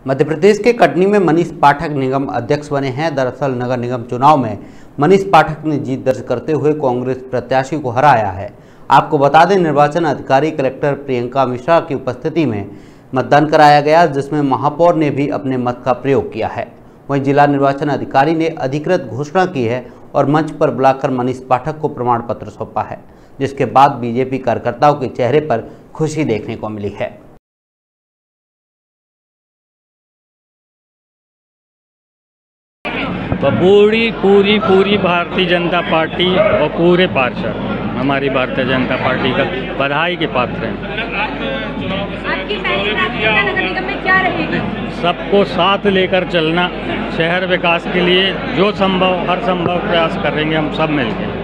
मध्य प्रदेश के कटनी में मनीष पाठक निगम अध्यक्ष बने हैं। दरअसल नगर निगम चुनाव में मनीष पाठक ने जीत दर्ज करते हुए कांग्रेस प्रत्याशी को हराया है। आपको बता दें, निर्वाचन अधिकारी कलेक्टर प्रियंका मिश्रा की उपस्थिति में मतदान कराया गया, जिसमें महापौर ने भी अपने मत का प्रयोग किया है। वहीं जिला निर्वाचन अधिकारी ने अधिकृत घोषणा की है और मंच पर बुलाकर मनीष पाठक को प्रमाण पत्र सौंपा है, जिसके बाद बीजेपी कार्यकर्ताओं के चेहरे पर खुशी देखने को मिली है। तो पूरी भारतीय जनता पार्टी और पूरे पार्षद हमारी भारतीय जनता पार्टी का बधाई के पात्र हैं। आपकी पहली प्राथमिकता नगर निगम में क्या रहेगी? सबको साथ लेकर चलना, शहर विकास के लिए जो संभव हर संभव प्रयास करेंगे हम सब मिलकर।